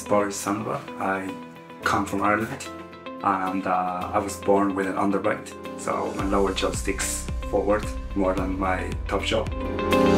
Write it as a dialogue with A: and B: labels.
A: Boris Sanova. I come from Ireland, and I was born with an underbite, so my lower jaw sticks forward more than my top jaw.